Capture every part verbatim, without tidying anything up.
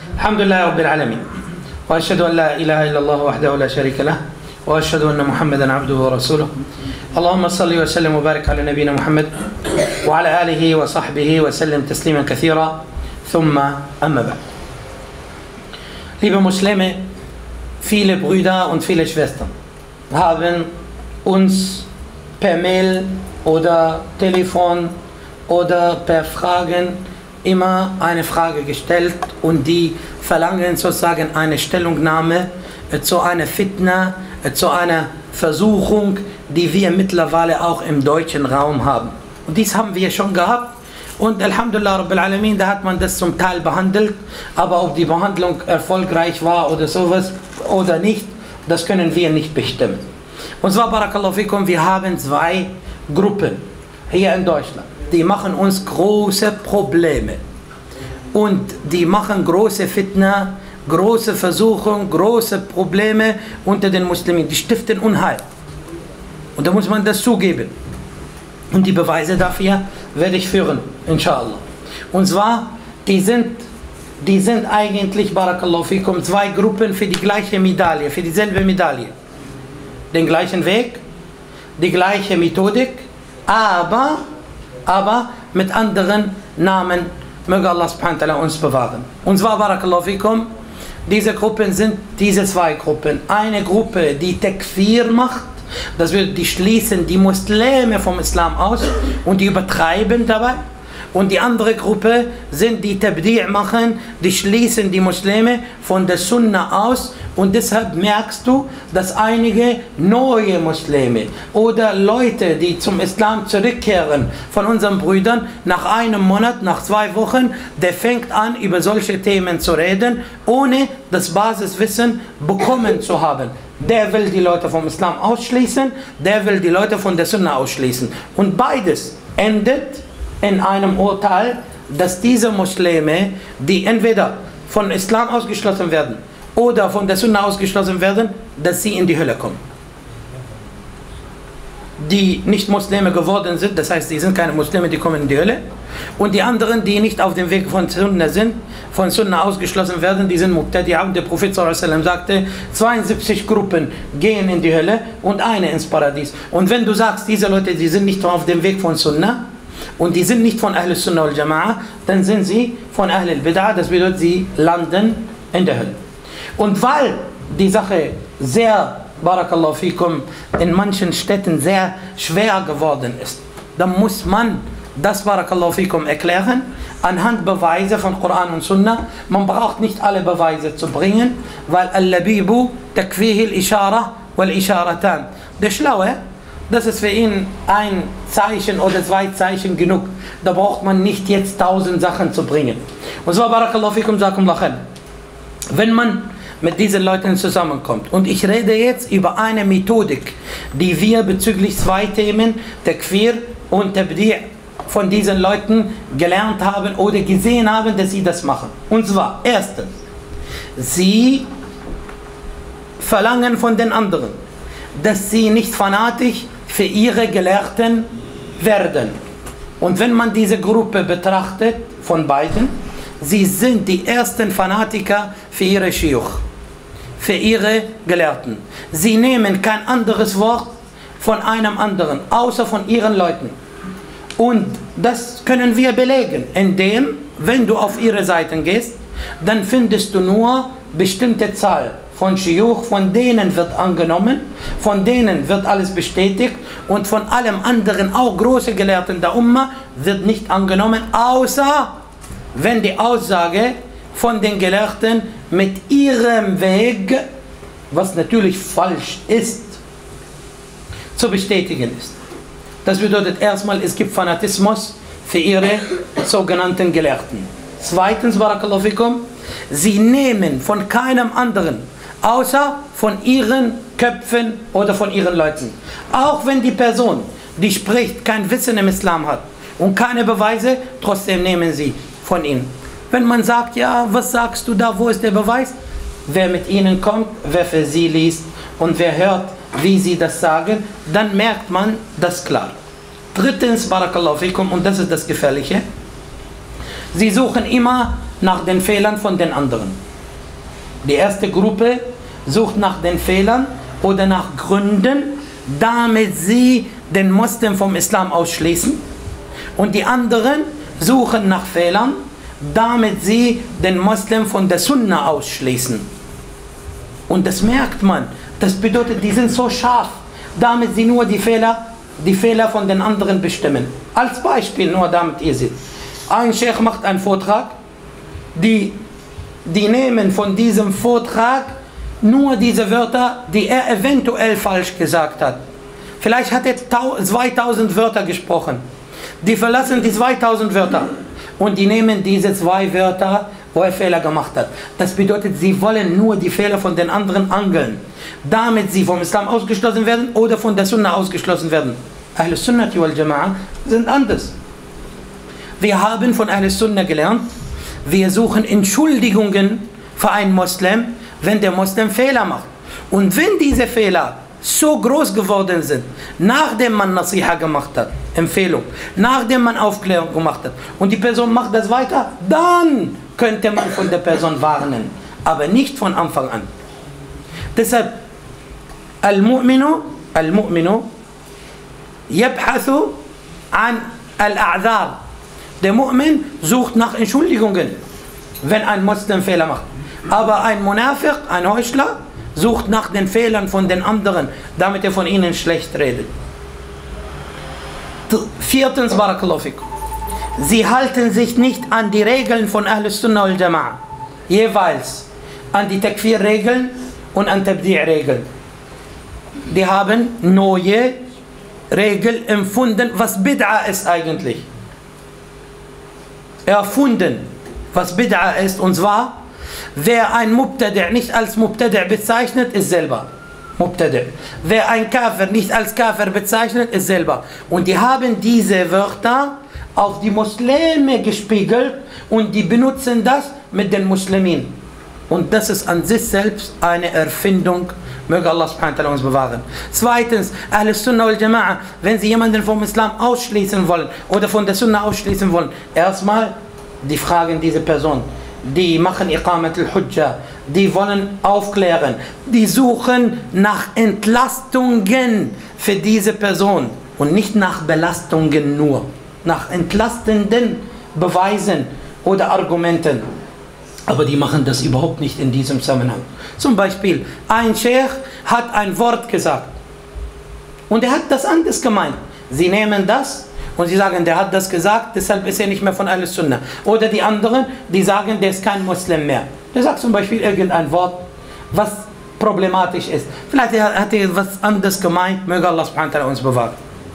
الحمد لله رب العالمين وأشهد أن لا إله إلا الله وحده لا شريك له وأشهد أن محمدا عبده ورسوله اللهم صل وسلم وبارك على نبينا محمد وعلى آله وصحبه وسلم تسليما كثيرا ثم أما بعد. Liebe Muslime, viele Brüder und viele Schwestern haben uns per Mail oder Telefon oder per Fragen immer eine Frage gestellt und die verlangen sozusagen eine Stellungnahme zu einer Fitna, zu einer Versuchung, die wir mittlerweile auch im deutschen Raum haben. Und dies haben wir schon gehabt und Alhamdulillah Rabbil Alamin, da hat man das zum Teil behandelt, aber ob die Behandlung erfolgreich war oder sowas oder nicht, das können wir nicht bestimmen. Und zwar, Barakallahu fikum, wir haben zwei Gruppen hier in Deutschland, die machen uns große Probleme und die machen große Fitna, große Versuchung, große Probleme unter den Muslimen, die stiften Unheil. Und da muss man das zugeben. Und die Beweise dafür werde ich führen, inshallah. Und zwar, die sind, die sind eigentlich, Barakallahu fikum, zwei Gruppen für die gleiche Medaille, für dieselbe Medaille. Den gleichen Weg, die gleiche Methodik, aber, aber mit anderen Namen, möge Allah subhanahu wa ta'ala uns bewahren. Und zwar, Barakallahu fikum, diese Gruppen sind diese zwei Gruppen. Eine Gruppe, die Takfir macht, das wird, die schließen die Muslime vom Islam aus und die übertreiben dabei. Und die andere Gruppe sind die Tabdi' machen, die schließen die Muslime von der Sunna aus. Und deshalb merkst du, dass einige neue Muslime oder Leute, die zum Islam zurückkehren von unseren Brüdern, nach einem Monat, nach zwei Wochen, der fängt an, über solche Themen zu reden, ohne das Basiswissen bekommen zu haben. Der will die Leute vom Islam ausschließen, der will die Leute von der Sunna ausschließen. Und beides endet in einem Urteil, dass diese Muslime, die entweder von Islam ausgeschlossen werden oder von der Sunna ausgeschlossen werden, dass sie in die Hölle kommen. Die nicht Muslime geworden sind, das heißt, die sind keine Muslime, die kommen in die Hölle. Und die anderen, die nicht auf dem Weg von Sunna sind, von Sunna ausgeschlossen werden, die sind Muqtadi'a. Und der Prophet sallallahu alaihi wasallam sagte, zweiundsiebzig Gruppen gehen in die Hölle und eine ins Paradies. Und wenn du sagst, diese Leute, die sind nicht auf dem Weg von Sunna, und die sind nicht von Ahl Sunnah wal Jama'a, dann sind sie von Ahl al-Bid'ah, das bedeutet, sie landen in der Hölle. Und weil die Sache sehr, Barakallahu fikum, in manchen Städten sehr schwer geworden ist, dann muss man das, Barakallahu fikum, erklären, anhand Beweise von Koran und Sunna. Man braucht nicht alle Beweise zu bringen, weil Al-Labibu takfihi al-Ishara wal-Isharatan. Der Schlaue, das ist für ihn ein Zeichen oder zwei Zeichen genug. Da braucht man nicht jetzt tausend Sachen zu bringen. Und so, Barakallahu fikum, Jazakumullah khair. Wenn man mit diesen Leuten zusammenkommt, und ich rede jetzt über eine Methodik, die wir bezüglich zwei Themen, Takfir und Tabdi', von diesen Leuten gelernt haben oder gesehen haben, dass sie das machen. Und zwar, erstens, sie verlangen von den anderen, dass sie nicht fanatisch für ihre Gelehrten werden. Und wenn man diese Gruppe betrachtet, von beiden, sie sind die ersten Fanatiker für ihre Shiuch, für ihre Gelehrten. Sie nehmen kein anderes Wort von einem anderen, außer von ihren Leuten. Und das können wir belegen, indem, wenn du auf ihre Seiten gehst, dann findest du nur bestimmte Zahl von Shiuch, von denen wird angenommen, von denen wird alles bestätigt und von allem anderen, auch große Gelehrten der Umma, wird nicht angenommen, außer wenn die Aussage von den Gelehrten mit ihrem Weg, was natürlich falsch ist, zu bestätigen ist. Das bedeutet erstmal, es gibt Fanatismus für ihre sogenannten Gelehrten. Zweitens, Barakallahu fikum, sie nehmen von keinem anderen, außer von ihren Köpfen oder von ihren Leuten. Auch wenn die Person, die spricht, kein Wissen im Islam hat und keine Beweise, trotzdem nehmen sie von ihnen. Wenn man sagt, ja, was sagst du da, wo ist der Beweis? Wer mit ihnen kommt, wer für sie liest und wer hört, wie sie das sagen, dann merkt man das klar. Drittens, Barakallahu fikum, und das ist das Gefährliche, sie suchen immer nach den Fehlern von den anderen. Die erste Gruppe sucht nach den Fehlern oder nach Gründen, damit sie den Muslim vom Islam ausschließen. Und die anderen suchen nach Fehlern, damit sie den Muslim von der Sunna ausschließen. Und das merkt man. Das bedeutet, die sind so scharf, damit sie nur die Fehler, die Fehler von den anderen bestimmen. Als Beispiel, nur damit ihr seht. Ein Sheikh macht einen Vortrag, die, die nehmen von diesem Vortrag nur diese Wörter, die er eventuell falsch gesagt hat. Vielleicht hat er zweitausend Wörter gesprochen. Die verlassen die zweitausend Wörter und die nehmen diese zwei Wörter, wo er Fehler gemacht hat. Das bedeutet, sie wollen nur die Fehler von den anderen angeln, damit sie vom Islam ausgeschlossen werden oder von der Sunna ausgeschlossen werden. Ahlus Sunnati wal Jama'a sind anders. Wir haben von Ahlus Sunna gelernt, wir suchen Entschuldigungen für einen Muslim, wenn der Muslim Fehler macht. Und wenn diese Fehler so groß geworden sind, nachdem man Nasiha gemacht hat, Empfehlung, nachdem man Aufklärung gemacht hat und die Person macht das weiter, dann könnte man von der Person warnen, aber nicht von Anfang an. Deshalb, Al-Mu'minu, Al-Mu'minu, yabhathu an Al-A'zar. Der Mu'min sucht nach Entschuldigungen, wenn ein Muslim Fehler macht. Aber ein Munafiq, ein Heuchler, sucht nach den Fehlern von den anderen, damit er von ihnen schlecht redet. Viertens, Barakallahu fikum. Sie halten sich nicht an die Regeln von Ahlus Sunnah wal Jama'a. Jeweils an die Takfir-Regeln und an Tabdi'-Regeln. Die haben neue Regeln empfunden, was Bid'a ist eigentlich. Erfunden, was Bid'a ist, und zwar, wer ein Mubtadi' nicht als Mubtadi' bezeichnet, ist selber Mubtadi'. Wer ein Kafir nicht als Kafir bezeichnet, ist selber. Und die haben diese Wörter auf die Muslime gespiegelt und die benutzen das mit den Muslimen. Und das ist an sich selbst eine Erfindung. Möge Allah subhanahu wa ta'ala uns bewahren. Zweitens, Ahlus Sunnah wal Jama'a, wenn sie jemanden vom Islam ausschließen wollen oder von der Sunna ausschließen wollen, erstmal, die fragen diese Person. Die machen Iqamat al-Hujja, die wollen aufklären, die suchen nach Entlastungen für diese Person und nicht nach Belastungen nur, nach entlastenden Beweisen oder Argumenten. Aber die machen das überhaupt nicht in diesem Zusammenhang. Zum Beispiel, ein Sheikh hat ein Wort gesagt und er hat das anders gemeint. Sie nehmen das und sie sagen, der hat das gesagt, deshalb ist er nicht mehr von Ahlus Sunnah. Oder die anderen, die sagen, der ist kein Muslim mehr. Der sagt zum Beispiel irgendein Wort, was problematisch ist. Vielleicht hat er was anderes gemeint, möge Allah subhanahu wa ta'ala uns bewahren.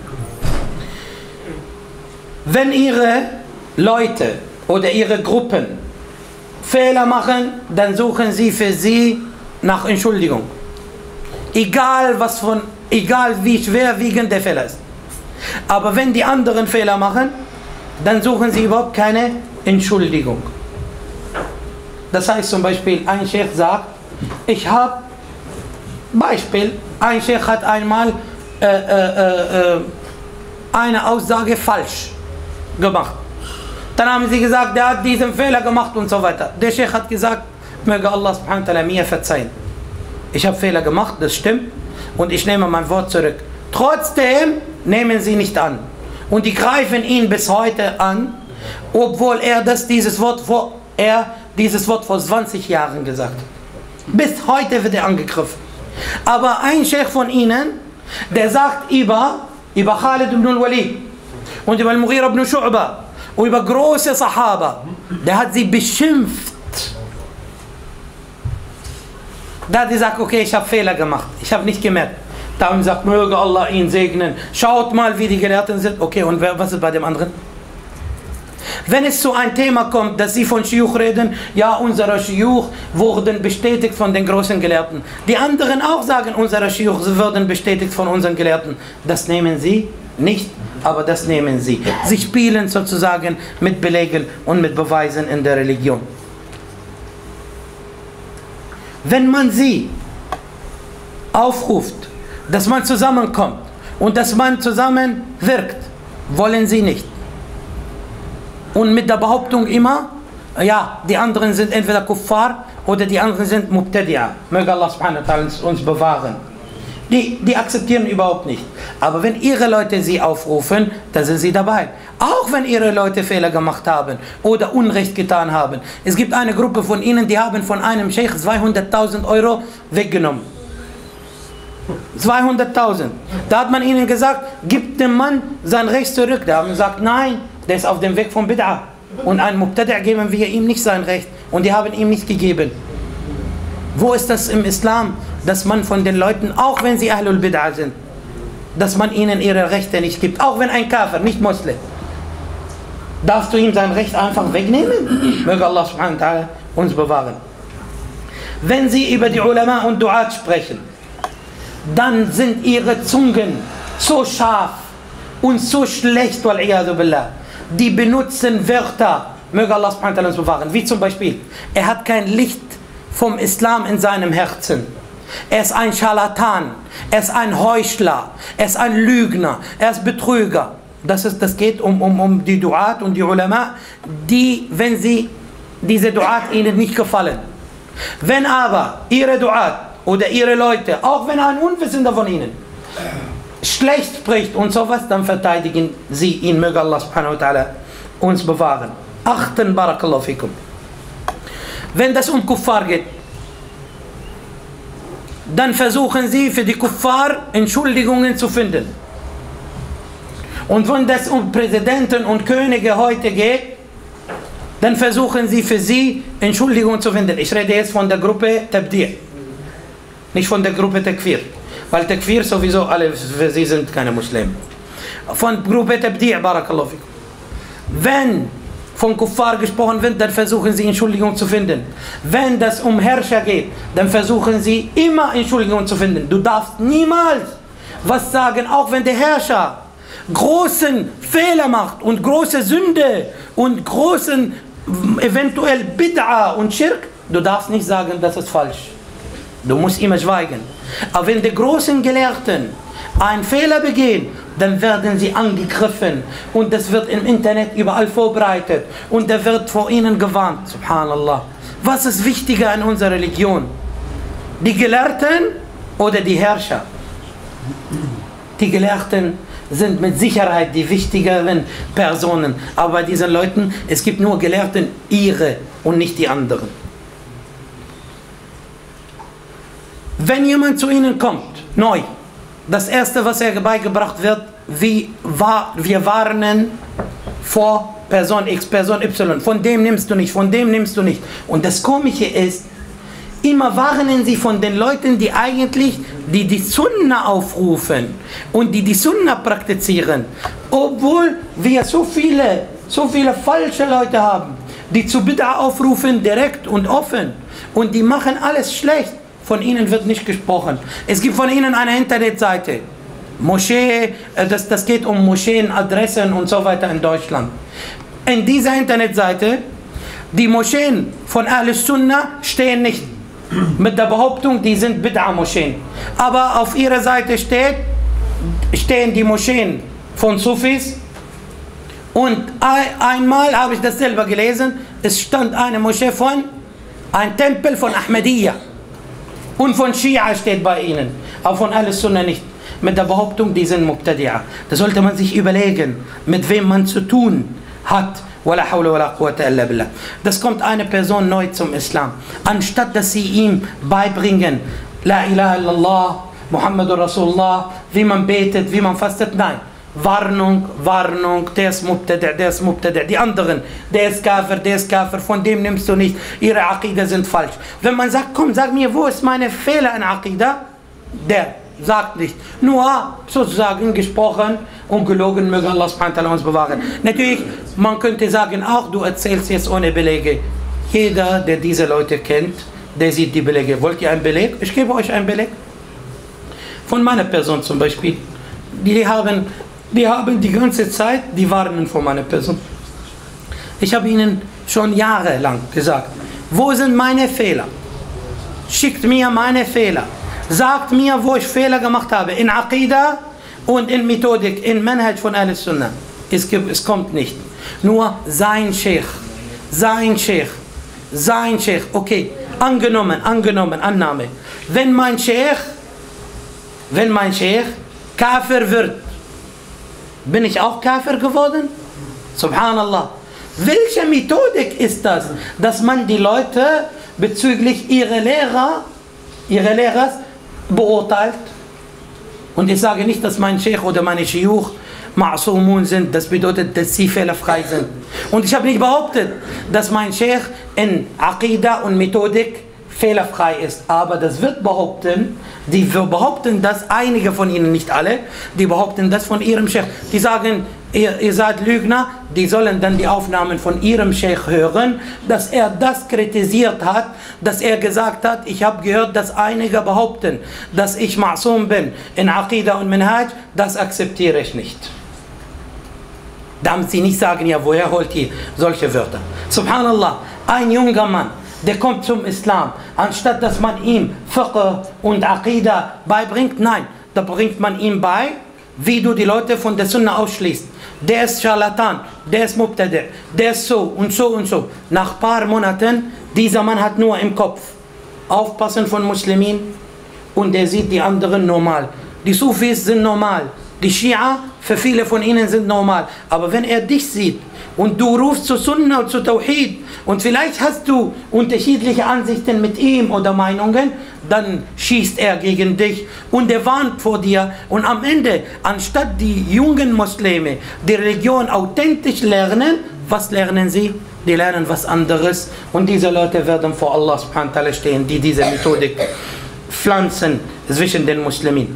Wenn ihre Leute oder ihre Gruppen Fehler machen, dann suchen sie für sie nach Entschuldigung. Egal was von, egal wie schwerwiegend der Fehler ist. Aber wenn die anderen Fehler machen, dann suchen sie überhaupt keine Entschuldigung. Das heißt zum Beispiel, ein Sheikh sagt, ich habe, Beispiel, ein Sheikh hat einmal äh, äh, äh, eine Aussage falsch gemacht. Dann haben sie gesagt, der hat diesen Fehler gemacht und so weiter. Der Sheikh hat gesagt, möge Allah subhanahu wa ta'ala mir verzeihen. Ich habe Fehler gemacht, das stimmt, und ich nehme mein Wort zurück. Trotzdem nehmen sie nicht an. Und die greifen ihn bis heute an, obwohl er, das, dieses, Wort vor, er dieses Wort vor zwanzig Jahren gesagt hat. Bis heute wird er angegriffen. Aber ein Sheikh von ihnen, der sagt über, über Khalid ibn al-Walid und über al-Mughira ibn Shu'ba und über große Sahaba, der hat sie beschimpft. Da hat er gesagt, okay, ich habe Fehler gemacht, ich habe nicht gemerkt. Da haben sie gesagt, möge Allah ihn segnen. Schaut mal, wie die Gelehrten sind. Okay, und wer, was ist bei dem anderen? Wenn es zu einem Thema kommt, dass sie von Shiuch reden, ja, unsere Shiuch wurden bestätigt von den großen Gelehrten. Die anderen auch sagen, unsere Shiuch wurden bestätigt von unseren Gelehrten. Das nehmen sie nicht, aber das nehmen sie. Sie spielen sozusagen mit Belegen und mit Beweisen in der Religion. Wenn man sie aufruft, dass man zusammenkommt und dass man zusammen wirkt, wollen sie nicht. Und mit der Behauptung immer, ja, die anderen sind entweder Kuffar oder die anderen sind Mubtadi'a. Möge Allah subhanahu wa ta'ala uns bewahren. Die, die akzeptieren überhaupt nicht. Aber wenn ihre Leute sie aufrufen, dann sind sie dabei. Auch wenn ihre Leute Fehler gemacht haben oder Unrecht getan haben. Es gibt eine Gruppe von ihnen, die haben von einem Sheikh zweihunderttausend Euro weggenommen. zweihunderttausend. Da hat man ihnen gesagt, gib dem Mann sein Recht zurück. Da haben sie gesagt, nein, der ist auf dem Weg von Bid'a. Und ein Mubtadi' geben wir ihm nicht sein Recht. Und die haben ihm nicht gegeben. Wo ist das im Islam, dass man von den Leuten, auch wenn sie Ahlul Bid'a sind, dass man ihnen ihre Rechte nicht gibt? Auch wenn ein Kafir, nicht Muslim. Darfst du ihm sein Recht einfach wegnehmen? Möge Allah subhanahu wa ta'ala uns bewahren. Wenn sie über die Ulama und Du'at sprechen, dann sind ihre Zungen so scharf und so schlecht, wal-iyadu billah. Die benutzen Wörter, möge Allah subhanahu wa ta'ala uns bewahren, wie zum Beispiel, er hat kein Licht vom Islam in seinem Herzen. Er ist ein Scharlatan, er ist ein Heuchler, er ist ein Lügner, er ist Betrüger. Das, ist, das geht um, um, um die Du'at und die Ulama, die, wenn sie diese Du'at ihnen nicht gefallen. Wenn aber ihre Du'at oder ihre Leute, auch wenn ein Unwissender von ihnen schlecht spricht und sowas, dann verteidigen sie ihn. Möge Allah subhanahu wa ta'ala uns bewahren. Achten, barakallahu fikum. Wenn das um Kuffar geht, dann versuchen sie für die Kuffar Entschuldigungen zu finden. Und wenn das um Präsidenten und Könige heute geht, dann versuchen sie für sie Entschuldigungen zu finden. Ich rede jetzt von der Gruppe Tabdi', nicht von der Gruppe Takfir. Weil Takfir sowieso alle, für sie sind keine Muslime. Von Gruppe Tabdi', barakallahu fikum. Wenn von Kuffar gesprochen wird, dann versuchen sie Entschuldigung zu finden. Wenn das um Herrscher geht, dann versuchen sie immer Entschuldigung zu finden. Du darfst niemals was sagen, auch wenn der Herrscher großen Fehler macht und große Sünde und großen eventuell Bid'a und Schirk, du darfst nicht sagen, das ist falsch. Du musst immer schweigen. Aber wenn die großen Gelehrten einen Fehler begehen, dann werden sie angegriffen und das wird im Internet überall vorbereitet und da wird vor ihnen gewarnt. Subhanallah. Was ist wichtiger in unserer Religion? Die Gelehrten oder die Herrscher? Die Gelehrten sind mit Sicherheit die wichtigeren Personen. Aber bei diesen Leuten, es gibt nur Gelehrten, ihre und nicht die anderen. Wenn jemand zu ihnen kommt, neu, das erste, was er beigebracht wird, wie war, wir warnen vor Person X, Person Y. Von dem nimmst du nicht, von dem nimmst du nicht. Und das Komische ist, immer warnen sie von den Leuten, die eigentlich die, die Sunna aufrufen und die die Sunna praktizieren. Obwohl wir so viele, so viele falsche Leute haben, die zu Bid'a aufrufen, direkt und offen. Und die machen alles schlecht. Von ihnen wird nicht gesprochen. Es gibt von ihnen eine Internetseite. Moschee, das, das geht um Moscheen, Adressen und so weiter in Deutschland. In dieser Internetseite, die Moscheen von Ahl-Sunnah stehen nicht mit der Behauptung, die sind Bid'a-Moscheen. Aber auf ihrer Seite steht, stehen die Moscheen von Sufis. Und einmal habe ich das selber gelesen, es stand eine Moschee von, ein Tempel von Ahmadiyya. Und von Schia steht bei ihnen, aber von Ahl-Sunnah nicht. Mit der Behauptung, die sind Mubtadi'a. Da sollte man sich überlegen, mit wem man zu tun hat. Wala hawla wala quwwata illa billah. Das kommt eine Person neu zum Islam. Anstatt dass sie ihm beibringen, La ilaha illallah, Muhammadur Rasulullah, wie man betet, wie man fastet, nein. Warnung, Warnung, der ist Mubtadi', der ist Mubtadi', die anderen, der ist Kafir, der ist Kafir, von dem nimmst du nicht, ihre Aqidah sind falsch. Wenn man sagt, komm, sag mir, wo ist meine Fehler in Aqidah? Der sagt nicht. Nur sozusagen gesprochen und gelogen, möge Allah subhanahu wa ta'ala uns bewahren. Natürlich, man könnte sagen, auch du erzählst jetzt ohne Belege. Jeder, der diese Leute kennt, der sieht die Belege. Wollt ihr einen Beleg? Ich gebe euch einen Beleg. Von meiner Person zum Beispiel. Die haben... Die haben die ganze Zeit, die warnen vor meiner Person. Ich habe ihnen schon jahrelang gesagt, wo sind meine Fehler? Schickt mir meine Fehler. Sagt mir, wo ich Fehler gemacht habe. In Aqidah und in Methodik, in Manhaj von Ahl-Sunnah. Es, gibt, es kommt nicht. Nur sein Sheikh, sein Sheikh, sein Sheikh, okay, angenommen, angenommen, Annahme. Wenn mein Sheikh, wenn mein Sheikh Kafir wird, bin ich auch Kafir geworden? Subhanallah. Welche Methodik ist das, dass man die Leute bezüglich ihrer Lehrer, ihrer Lehrers beurteilt? Und ich sage nicht, dass mein Sheikh oder meine Shiuch Ma'sumun sind, das bedeutet, dass sie fehlerfrei sind. Und ich habe nicht behauptet, dass mein Sheikh in Aqidah und Methodik fehlerfrei ist. Aber das wird behaupten, die behaupten das, einige von ihnen, nicht alle, die behaupten das von ihrem Sheikh. Die sagen, ihr, ihr seid Lügner, die sollen dann die Aufnahmen von ihrem Sheikh hören, dass er das kritisiert hat, dass er gesagt hat, ich habe gehört, dass einige behaupten, dass ich Ma'sum bin in Aqidah und Minhaj, das akzeptiere ich nicht. Damit sie nicht sagen, ja, woher holt ihr solche Wörter? Subhanallah, ein junger Mann, der kommt zum Islam, anstatt dass man ihm Fiqh und Aqidah beibringt, nein, da bringt man ihm bei, wie du die Leute von der Sunna ausschließt. Der ist Scharlatan, der ist Mubtadi', der ist so und so und so. Nach ein paar Monaten, dieser Mann hat nur im Kopf Aufpassen von Muslimen und der sieht die anderen normal. Die Sufis sind normal, die Schia, für viele von ihnen sind normal. Aber wenn er dich sieht und du rufst zu Sunna und zu Tawhid und vielleicht hast du unterschiedliche Ansichten mit ihm oder Meinungen, dann schießt er gegen dich und er warnt vor dir. Und am Ende, anstatt die jungen Muslime die Religion authentisch lernen, was lernen sie? Die lernen was anderes. Und diese Leute werden vor Allah subhanahu wa ta'ala stehen, die diese Methodik pflanzen zwischen den Muslimen.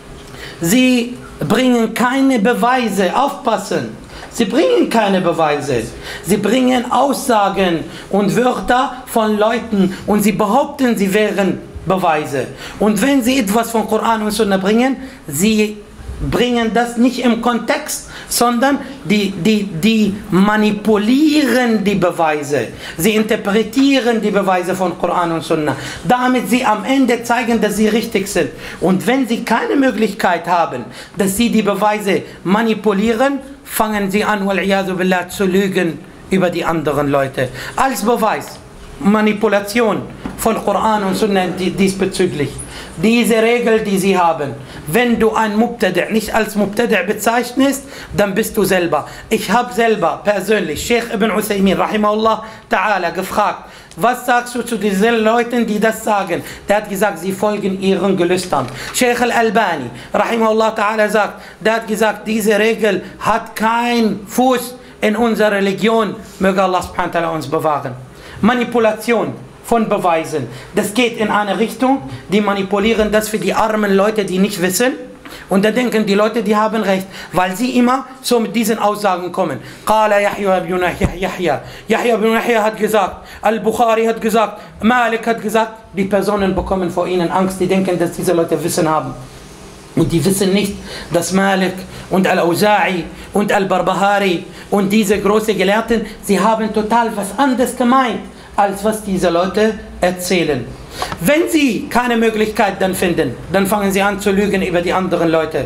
Sie bringen keine Beweise, aufpassen. Sie bringen keine Beweise. Sie bringen Aussagen und Wörter von Leuten und sie behaupten, sie wären Beweise. Und wenn sie etwas von Koran und Sunna bringen, sie bringen das nicht im Kontext, sondern die, die, die manipulieren die Beweise. Sie interpretieren die Beweise von Koran und Sunna, damit sie am Ende zeigen, dass sie richtig sind. Und wenn sie keine Möglichkeit haben, dass sie die Beweise manipulieren, fangen sie an, wal-iyadu billah, zu lügen über die anderen Leute. Als Beweis, Manipulation von Koran und Sunna diesbezüglich. Diese Regel, die sie haben, wenn du ein Mubtadi' nicht als Mubtadi' bezeichnest, dann bist du selber. Ich habe selber persönlich Sheikh Ibn Uthaymin rahimahullah ta'ala gefragt, was sagst du zu diesen Leuten, die das sagen? Der hat gesagt, sie folgen ihren Gelüstern. Sheikh Al-Albani rahimahullah ta'ala sagt, der hat gesagt, diese Regel hat keinen Fuß in unserer Religion. Möge Allah subhanahu wa ta'ala uns bewahren. Manipulation von Beweisen. Das geht in eine Richtung, die manipulieren das für die armen Leute, die nicht wissen. Und da denken die Leute, die haben recht, weil sie immer so mit diesen Aussagen kommen. Qala Yahya ibn Yahya. Yahya ibn Yahya hat gesagt, Al-Bukhari hat gesagt, Malik hat gesagt. Die Personen bekommen vor ihnen Angst, die denken, dass diese Leute Wissen haben. Und die wissen nicht, dass Malik und Al-Auza'i und Al-Barbahari und diese großen Gelehrten, sie haben total was anderes gemeint, als was diese Leute erzählen. Wenn sie keine Möglichkeit dann finden, dann fangen sie an zu lügen über die anderen Leute.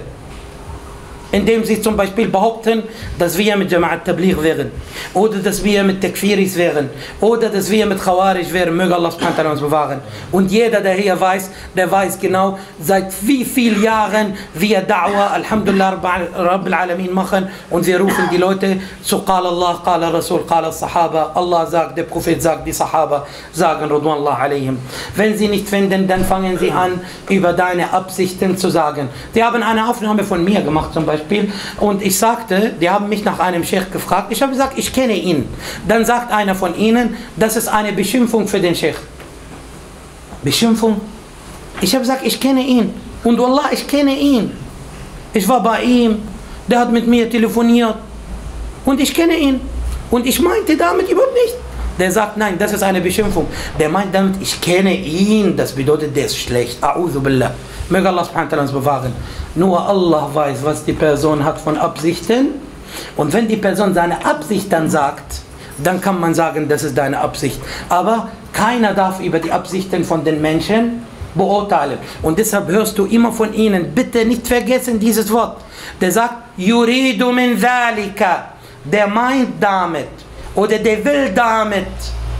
Indem sie zum Beispiel behaupten, dass wir mit Jama'at Tabligh wären. Oder dass wir mit Takfiris wären. Oder dass wir mit Khawarij wären. Möge Allah subhanahu wa ta'ala uns bewahren. Und jeder, der hier weiß, der weiß genau, seit wie vielen Jahren wir Da'wah, Alhamdulillah, Rabbil Alamin machen. Und wir rufen die Leute zu Qala Allah, Qala Rasul, Qala Sahaba. Allah sagt, der Prophet sagt, die Sahaba sagen, Ridwanullah alayhim. Wenn sie nicht finden, dann fangen sie an, über deine Absichten zu sagen. Die haben eine Aufnahme von mir gemacht zum Beispiel. Und ich sagte, die haben mich nach einem Sheikh gefragt. Ich habe gesagt, ich kenne ihn. Dann sagt einer von ihnen, das ist eine Beschimpfung für den Sheikh. Beschimpfung? Ich habe gesagt, ich kenne ihn. Und Wallah, ich kenne ihn. Ich war bei ihm. Der hat mit mir telefoniert. Und ich kenne ihn. Und ich meinte damit überhaupt nicht. Der sagt, nein, das ist eine Beschimpfung. Der meint damit, ich kenne ihn. Das bedeutet, der ist schlecht. A'udhu billah. Möge Allah subhanahu wa ta'ala uns bewahren. Nur Allah weiß, was die Person hat von Absichten. Und wenn die Person seine Absicht dann sagt, dann kann man sagen, das ist deine Absicht. Aber keiner darf über die Absichten von den Menschen beurteilen. Und deshalb hörst du immer von ihnen, bitte nicht vergessen dieses Wort. Der sagt, yuridu min dhalika. Der meint damit. oder der will damit.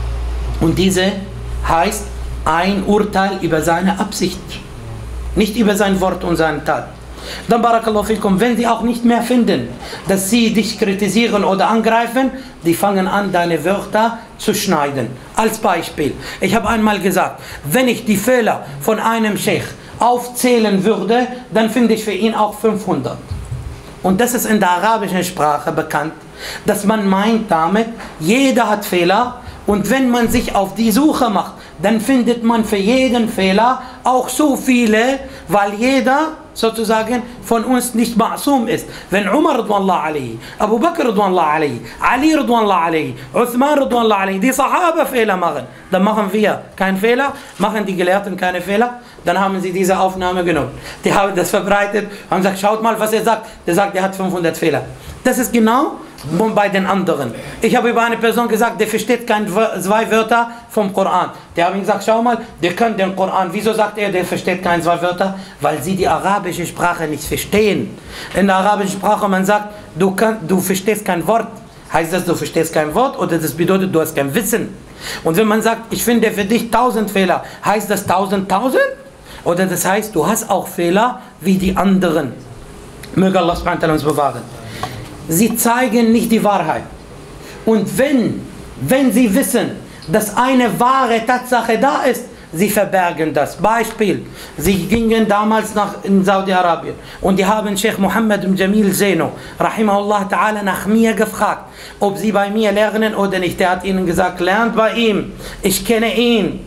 Und diese heißt ein Urteil über seine Absicht, nicht über sein Wort und seine Tat. Dann barakallahu fikum, wenn sie auch nicht mehr finden, dass sie dich kritisieren oder angreifen, die fangen an, deine Wörter zu schneiden. Als Beispiel, ich habe einmal gesagt, wenn ich die Fehler von einem Sheikh aufzählen würde, dann finde ich für ihn auch fünfhundert. Und das ist in der arabischen Sprache bekannt, dass man meint damit, jeder hat Fehler, und wenn man sich auf die Suche macht, dann findet man für jeden Fehler auch so viele, weil jeder sozusagen von uns nicht ma'sum ist. Wenn Umar radwanallahu alayhi, Abu Bakr radwanallahu alayhi, Ali radwanallahu alayhi, Uthman radwanallahu alayhi, die Sahaba Fehler machen, dann machen wir keinen Fehler, machen die Gelehrten keine Fehler, dann haben sie diese Aufnahme genommen. Die haben das verbreitet, haben gesagt, schaut mal, was er sagt. Der sagt, er hat fünfhundert Fehler. Das ist genau bei den anderen. Ich habe über eine Person gesagt, der versteht keine zwei Wörter vom Koran. Der haben gesagt, schau mal, der kann den Koran. Wieso sagt er, der versteht keine zwei Wörter? Weil sie die arabische Sprache nicht verstehen. In der arabischen Sprache, man sagt, du, kann, du verstehst kein Wort. Heißt das, du verstehst kein Wort, oder das bedeutet, du hast kein Wissen? Und wenn man sagt, ich finde für dich tausend Fehler, heißt das tausend, tausend? Oder das heißt, du hast auch Fehler wie die anderen. Möge Allah subhanahu wa ta'ala uns bewahren. Sie zeigen nicht die Wahrheit. Und wenn, wenn sie wissen, dass eine wahre Tatsache da ist, sie verbergen das. Beispiel, sie gingen damals nach in Saudi-Arabien und die haben Sheikh Mohammed ibn Jamil Zeno, rahimahullah ta'ala, nach mir gefragt, ob sie bei mir lernen oder nicht. Der hat ihnen gesagt, lernt bei ihm, ich kenne ihn.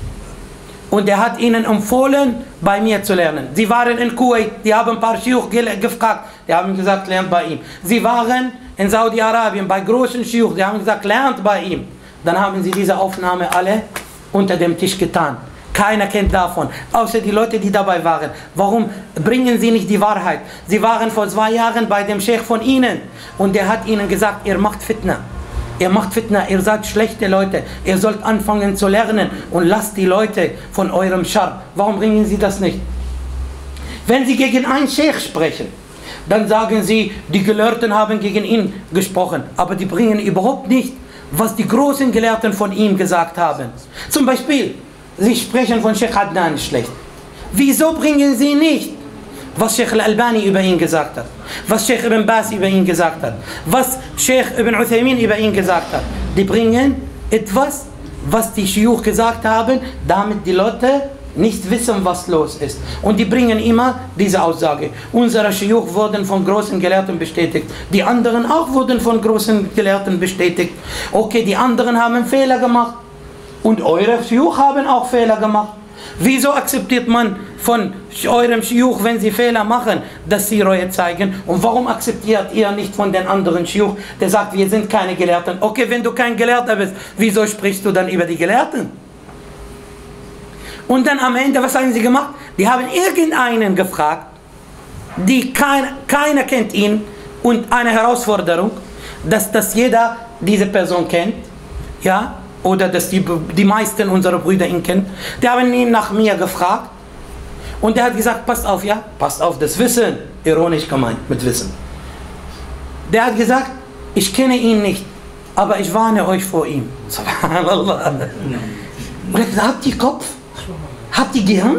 Und er hat ihnen empfohlen, bei mir zu lernen. Sie waren in Kuwait, die haben ein paar Schiuch gefragt, die haben gesagt, lernt bei ihm. Sie waren in Saudi-Arabien bei großen Schiuch, die haben gesagt, lernt bei ihm. Dann haben sie diese Aufnahme alle unter dem Tisch getan. Keiner kennt davon, außer die Leute, die dabei waren. Warum bringen sie nicht die Wahrheit? Sie waren vor zwei Jahren bei dem Sheikh von ihnen und der hat ihnen gesagt, ihr macht Fitna. Ihr macht Fitna, ihr seid schlechte Leute. Ihr sollt anfangen zu lernen und lasst die Leute von eurem Schar. Warum bringen sie das nicht? Wenn sie gegen einen Sheikh sprechen, dann sagen sie, die Gelehrten haben gegen ihn gesprochen. Aber die bringen überhaupt nicht, was die großen Gelehrten von ihm gesagt haben. Zum Beispiel, sie sprechen von Sheikh Adnan schlecht. Wieso bringen sie nicht, was Sheikh Al-Albani über ihn gesagt hat, was Sheikh Ibn Baz über ihn gesagt hat, was Sheikh Ibn Uthaymin über ihn gesagt hat? Die bringen etwas, was die Schiuch gesagt haben, damit die Leute nicht wissen, was los ist. Und die bringen immer diese Aussage. Unsere Schiuch wurden von großen Gelehrten bestätigt. Die anderen auch wurden von großen Gelehrten bestätigt. Okay, die anderen haben Fehler gemacht. Und eure Schiuch haben auch Fehler gemacht. Wieso akzeptiert man von eurem Schiuch, wenn sie Fehler machen, dass sie Reue zeigen? Und warum akzeptiert ihr nicht von den anderen Schiuch, der sagt, wir sind keine Gelehrten? Okay, wenn du kein Gelehrter bist, wieso sprichst du dann über die Gelehrten? Und dann am Ende, was haben sie gemacht? Die haben irgendeinen gefragt, die kein, keiner kennt ihn, und eine Herausforderung, dass das jeder diese Person kennt, ja, oder dass die, die meisten unserer Brüder ihn kennen. Die haben ihn nach mir gefragt und der hat gesagt, passt auf, ja, passt auf, das Wissen, ironisch gemeint mit Wissen. Der hat gesagt, ich kenne ihn nicht, aber ich warne euch vor ihm. Subhanallah. Und er hat gesagt, habt ihr Kopf? Habt ihr Gehirn?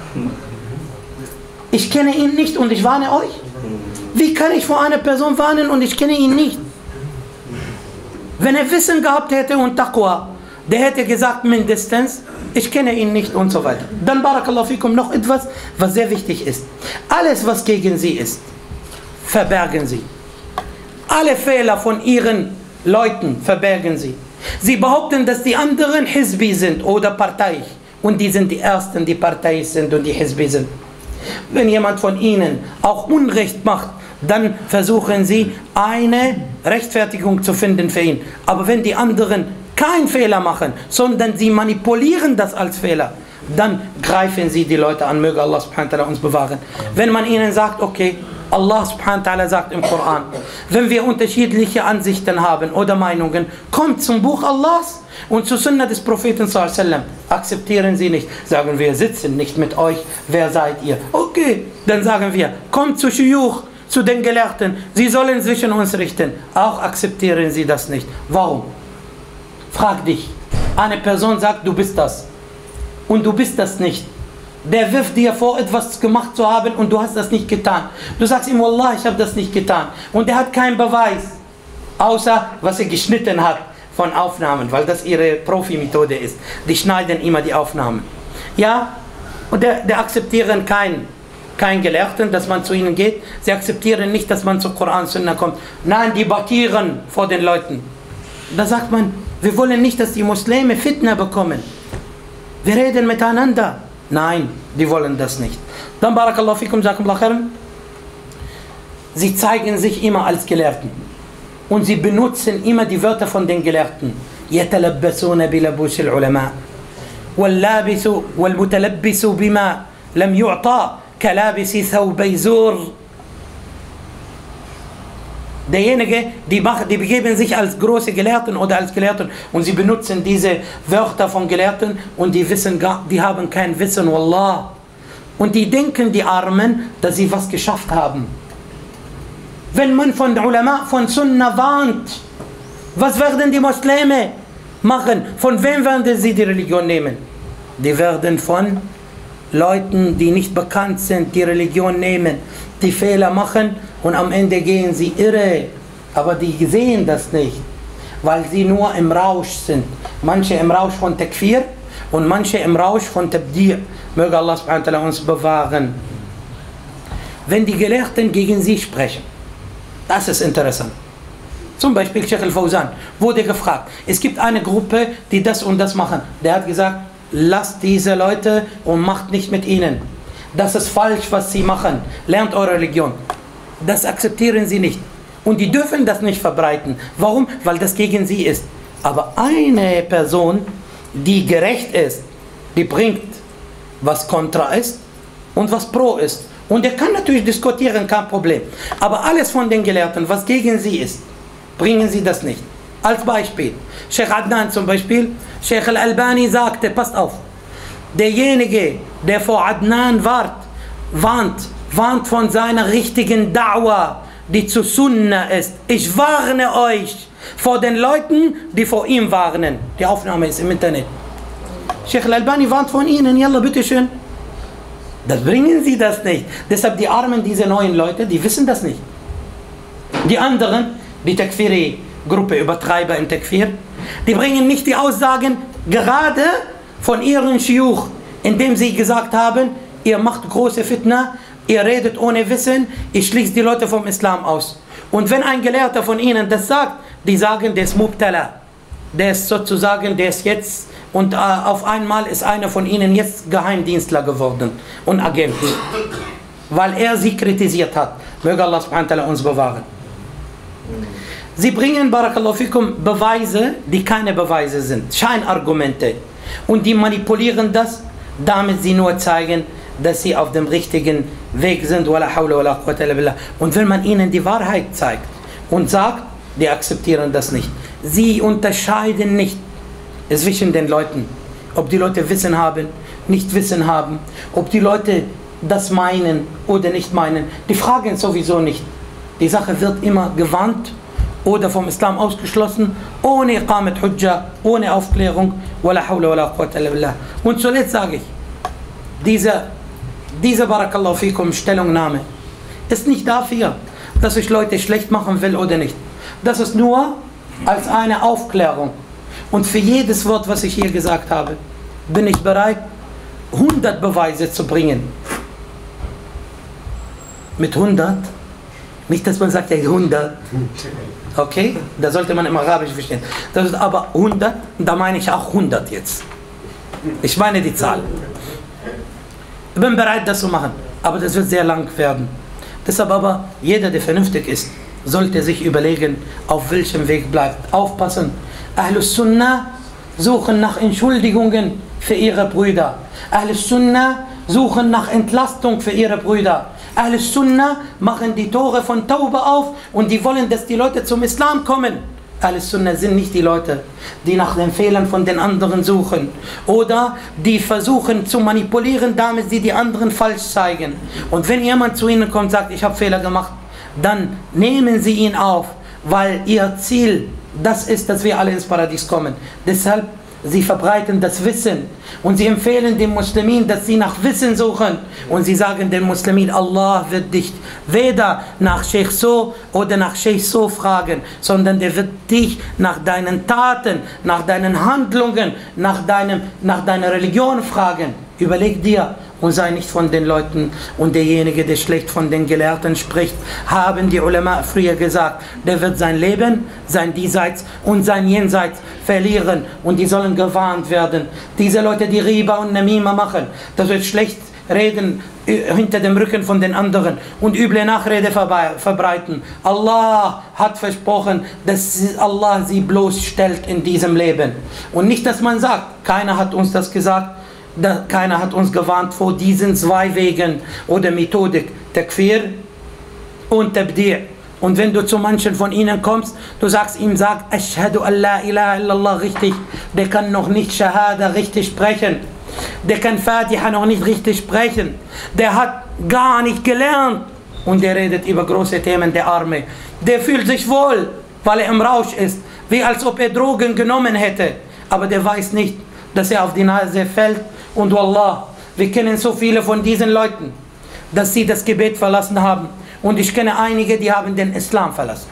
Ich kenne ihn nicht und ich warne euch? Wie kann ich vor einer Person warnen und ich kenne ihn nicht? Wenn er Wissen gehabt hätte und Taqwa, der hätte gesagt mindestens, ich kenne ihn nicht und so weiter. Dann barakallahu fikum noch etwas, was sehr wichtig ist. Alles, was gegen sie ist, verbergen sie. Alle Fehler von ihren Leuten verbergen sie. Sie behaupten, dass die anderen Hizbi sind oder parteiisch. Und die sind die Ersten, die parteiisch sind und die Hizbi sind. Wenn jemand von ihnen auch Unrecht macht, dann versuchen sie, eine Rechtfertigung zu finden für ihn. Aber wenn die anderen keinen Fehler machen, sondern sie manipulieren das als Fehler, dann greifen sie die Leute an. Möge Allah subhanahu wa ta'ala uns bewahren. Wenn man ihnen sagt, okay, Allah subhanahu wa ta'ala sagt im Koran, wenn wir unterschiedliche Ansichten haben oder Meinungen, kommt zum Buch Allahs und zur Sunna des Propheten sallallahu alaihi wasallam. Akzeptieren sie nicht. Sagen wir, sitzen nicht mit euch. Wer seid ihr? Okay, dann sagen wir, kommt zu Shuyuch, zu den Gelehrten, sie sollen zwischen uns richten. Auch akzeptieren sie das nicht. Warum? Frag dich. Eine Person sagt, du bist das. Und du bist das nicht. Der wirft dir vor, etwas gemacht zu haben und du hast das nicht getan. Du sagst ihm, Wallah, ich habe das nicht getan. Und er hat keinen Beweis, außer was er geschnitten hat von Aufnahmen, weil das ihre Profi-Methode ist. Die schneiden immer die Aufnahmen. Ja, und der, der akzeptieren keinen kein Gelehrten, dass man zu ihnen geht. Sie akzeptieren nicht, dass man zu Koran Sunna kommt. Nein, die debattieren vor den Leuten. Da sagt man, wir wollen nicht, dass die Muslime Fitna bekommen. Wir reden miteinander. Nein, die wollen das nicht. Dann Barakallahu fikum, Jazakumullah khairan. Sie zeigen sich immer als Gelehrten. Und sie benutzen immer die Wörter von den Gelehrten. يتلبسون بلبوس العلماء واللابس والمتلبس بما لم يعطى كلابس ثوبي زور. Derjenige, die, machen, die begeben sich als große Gelehrten oder als Gelehrten und sie benutzen diese Wörter von Gelehrten und die wissen gar, die haben kein Wissen, Wallah. Und die denken, die Armen, dass sie was geschafft haben. Wenn man von den Ulama, von Sunna warnt, was werden die Muslime machen? Von wem werden sie die Religion nehmen? Die werden von Leuten, die nicht bekannt sind, die Religion nehmen, die Fehler machen und am Ende gehen sie irre. Aber die sehen das nicht, weil sie nur im Rausch sind. Manche im Rausch von Takfir und manche im Rausch von Tabdi'. Möge Allah subhanahu wa ta'ala uns bewahren. Wenn die Gelehrten gegen sie sprechen, das ist interessant. Zum Beispiel Sheikh al-Fawzan wurde gefragt, es gibt eine Gruppe, die das und das machen. Der hat gesagt, lasst diese Leute und macht nicht mit ihnen. Das ist falsch, was sie machen. Lernt eure Religion. Das akzeptieren sie nicht. Und die dürfen das nicht verbreiten. Warum? Weil das gegen sie ist. Aber eine Person, die gerecht ist, die bringt, was kontra ist und was pro ist. Und er kann natürlich diskutieren, kein Problem. Aber alles von den Gelehrten, was gegen sie ist, bringen sie das nicht. Als Beispiel, Sheikh Adnan zum Beispiel, Sheikh al-Albani sagte, passt auf, derjenige, der vor Adnan wart, warnt, warnt von seiner richtigen Da'wah, die zu Sunna ist. Ich warne euch vor den Leuten, die vor ihm warnen. Die Aufnahme ist im Internet. Sheikh al-Albani warnt von ihnen, yalla, bitteschön. Das bringen sie das nicht. Deshalb die Armen, diese neuen Leute, die wissen das nicht. Die anderen, die Takfiri-Gruppe, Übertreiber im Takfir, die bringen nicht die Aussagen gerade von ihren Shiuch, indem sie gesagt haben, ihr macht große Fitna, ihr redet ohne Wissen, ihr schließt die Leute vom Islam aus. Und wenn ein Gelehrter von ihnen das sagt, die sagen, der ist Mubtala, der ist sozusagen, der ist jetzt, und äh, auf einmal ist einer von ihnen jetzt Geheimdienstler geworden und Agent, weil er sie kritisiert hat. Möge Allah subhanahu wa ta'ala uns bewahren. Sie bringen, Barakallahu fikum, Beweise, die keine Beweise sind, Scheinargumente. Und die manipulieren das, damit sie nur zeigen, dass sie auf dem richtigen Weg sind. Wala hawla wala quwwata illa billah. Und wenn man ihnen die Wahrheit zeigt und sagt, die akzeptieren das nicht. Sie unterscheiden nicht zwischen den Leuten, ob die Leute Wissen haben, nicht Wissen haben, ob die Leute das meinen oder nicht meinen. Die fragen sowieso nicht. Die Sache wird immer gewarnt oder vom Islam ausgeschlossen, ohne Iqamat Hujja, ohne Aufklärung. Wala hawla wala quwwata illa billah. Und zuletzt sage ich, diese, diese Barakallahu fikum Stellungnahme ist nicht dafür, dass ich Leute schlecht machen will oder nicht. Das ist nur als eine Aufklärung. Und für jedes Wort, was ich hier gesagt habe, bin ich bereit, hundert Beweise zu bringen. Mit hundert? Nicht, dass man sagt, ja, hundert. Okay? Da sollte man im Arabisch verstehen. Das ist aber hundert, da meine ich auch hundert jetzt. Ich meine die Zahl. Ich bin bereit, das zu machen. Aber das wird sehr lang werden. Deshalb aber, jeder, der vernünftig ist, sollte sich überlegen, auf welchem Weg bleibt. Aufpassen. Ahlus Sunnah suchen nach Entschuldigungen für ihre Brüder. Ahlus Sunnah suchen nach Entlastung für ihre Brüder. Ahlus Sunnah machen die Tore von Tauba auf und die wollen, dass die Leute zum Islam kommen. Ahlus Sunnah sind nicht die Leute, die nach den Fehlern von den anderen suchen oder die versuchen zu manipulieren, damit sie die anderen falsch zeigen. Und wenn jemand zu ihnen kommt und sagt, ich habe Fehler gemacht, dann nehmen Sie ihn auf, weil Ihr Ziel das ist, dass wir alle ins Paradies kommen. Deshalb, Sie verbreiten das Wissen und Sie empfehlen den Muslimen, dass sie nach Wissen suchen und Sie sagen den Muslimen, Allah wird dich weder nach Sheikh so oder nach Sheikh so fragen, sondern der wird dich nach deinen Taten, nach deinen Handlungen, nach, deinem, nach deiner Religion fragen. Überleg dir und sei nicht von den Leuten und derjenige, der schlecht von den Gelehrten spricht, haben die Ulama früher gesagt, der wird sein Leben, sein Diesseits und sein Jenseits verlieren und die sollen gewarnt werden. Diese Leute, die Riba und Namima machen, das wird schlecht reden hinter dem Rücken von den anderen und üble Nachrede verbreiten. Allah hat versprochen, dass Allah sie bloßstellt in diesem Leben. Und nicht, dass man sagt, keiner hat uns das gesagt, Da, keiner hat uns gewarnt vor diesen zwei Wegen oder Methodik, Takfir und Tabdi'. Und wenn du zu manchen von ihnen kommst, du sagst ihm, sag, Ashhadu an la ilaha illallah richtig, der kann noch nicht Shahada richtig sprechen, der kann Fatiha noch nicht richtig sprechen, der hat gar nicht gelernt und der redet über große Themen, der Arme. Der fühlt sich wohl, weil er im Rausch ist, wie als ob er Drogen genommen hätte, aber der weiß nicht, dass er auf die Nase fällt. Und Wallah, wir kennen so viele von diesen Leuten, dass sie das Gebet verlassen haben. Und ich kenne einige, die haben den Islam verlassen.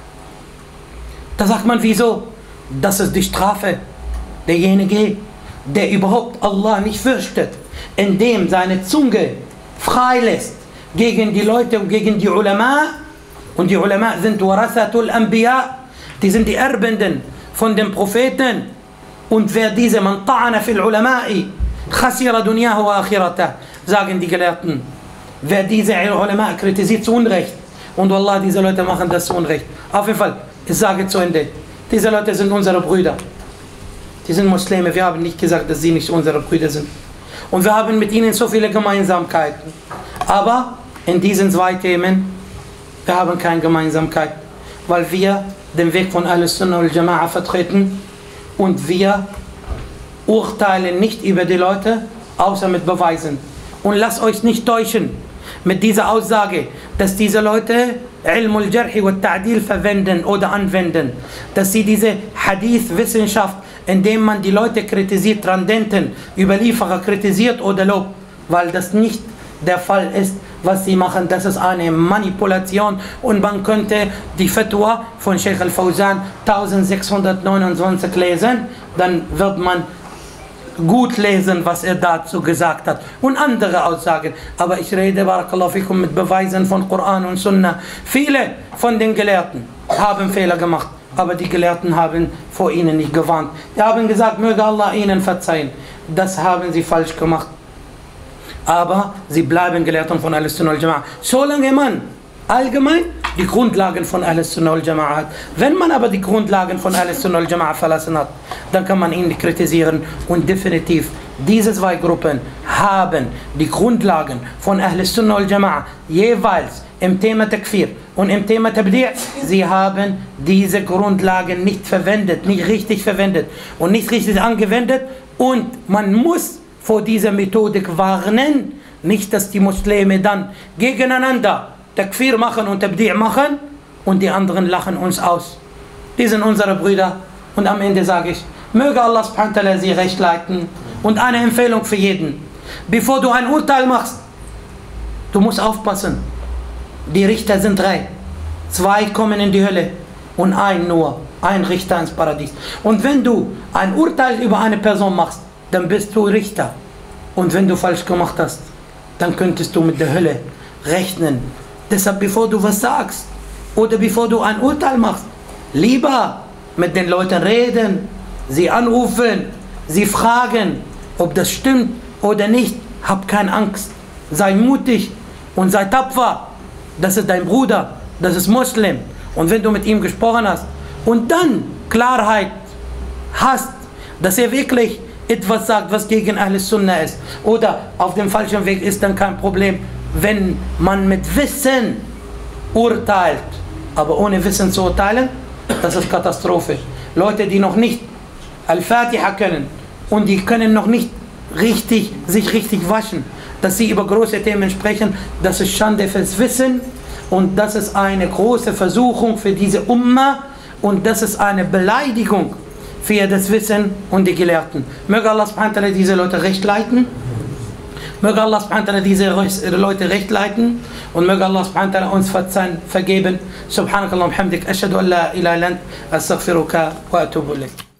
Da sagt man, wieso? Das ist die Strafe. Derjenige, der überhaupt Allah nicht fürchtet, indem seine Zunge frei lässt gegen die Leute und gegen die Ulama. Und die Ulama sind Warathatul Anbiya, die sind die Erbenden von den Propheten. Und wer diese man ta'ana fil ulama'i khasira dunyahu wa akhirata, sagen die Gelehrten, wer diese Ulama kritisiert zu Unrecht, und Wallah, diese Leute machen das zu Unrecht. Auf jeden Fall, ich sage zu Ende, diese Leute sind unsere Brüder. Die sind Muslime, wir haben nicht gesagt, dass sie nicht unsere Brüder sind. Und wir haben mit ihnen so viele Gemeinsamkeiten. Aber in diesen zwei Themen, wir haben keine Gemeinsamkeit, weil wir den Weg von Ahl-Sunnah wal Jama'a vertreten und wir urteilen nicht über die Leute, außer mit Beweisen. Und lasst euch nicht täuschen mit dieser Aussage, dass diese Leute Ilmul Jarhi wa Ta'dil verwenden oder anwenden, dass sie diese Hadith-Wissenschaft, indem man die Leute kritisiert, Trandenten, Überlieferer kritisiert oder lobt, weil das nicht der Fall ist, was sie machen. Das ist eine Manipulation und man könnte die Fatwa von Sheikh Al-Fawzan eintausendsechshundertneunundzwanzig lesen, dann wird man gut lesen, was er dazu gesagt hat und andere Aussagen. Aber ich rede, Barakallahu fikum, mit Beweisen von Koran und Sunna. Viele von den Gelehrten haben Fehler gemacht, aber die Gelehrten haben vor ihnen nicht gewarnt. Die haben gesagt, möge Allah ihnen verzeihen. Das haben sie falsch gemacht. Aber sie bleiben Gelehrten von Ahl-Sunnah wal Jama'a. Solange man allgemein die Grundlagen von Ahl-Sunnah wal Jama'a hat. Wenn man aber die Grundlagen von Ahl-Sunnah wal Jama'a verlassen hat, dann kann man ihn kritisieren. Und definitiv, diese zwei Gruppen haben die Grundlagen von Ahl-Sunnah wal Jama'a jeweils im Thema Takfir und im Thema Tabdi'. Sie haben diese Grundlagen nicht verwendet, nicht richtig verwendet und nicht richtig angewendet. Und man muss vor dieser Methodik warnen, nicht, dass die Muslime dann gegeneinander Takfir machen und Tabdi' machen und die anderen lachen uns aus. Die sind unsere Brüder und am Ende sage ich, möge Allah subhanahu wa ta'ala sie recht leiten. Und eine Empfehlung für jeden, bevor du ein Urteil machst, du musst aufpassen, die Richter sind drei, zwei kommen in die Hölle und ein nur, ein Richter ins Paradies. Und wenn du ein Urteil über eine Person machst, dann bist du Richter. Und wenn du falsch gemacht hast, dann könntest du mit der Hölle rechnen. Deshalb, bevor du was sagst oder bevor du ein Urteil machst, lieber mit den Leuten reden, sie anrufen, sie fragen, ob das stimmt oder nicht. Hab keine Angst, sei mutig und sei tapfer. Das ist dein Bruder, das ist Muslim. Und wenn du mit ihm gesprochen hast und dann Klarheit hast, dass er wirklich etwas sagt, was gegen Ahl-Sunnah ist oder auf dem falschen Weg ist, dann kein Problem. Wenn man mit Wissen urteilt, aber ohne Wissen zu urteilen, das ist Katastrophe. Leute, die noch nicht Al-Fatiha können und die können noch nicht richtig, sich richtig waschen, dass sie über große Themen sprechen, das ist Schande fürs Wissen Und das ist eine große Versuchung für diese Umma und das ist eine Beleidigung für das Wissen und die Gelehrten. Möge Allah subhanahu wa ta'ala diese Leute recht leiten. Möge Allah subhanahu wa ta'ala diese Leute recht leiten. Und möge Allah subhanahu wa ta'ala uns verzeihen, vergeben. Subhanakallah wa bihamdik. Ashhadu an la ilaha illa ant. Astaghfiruka wa atubu ilayk.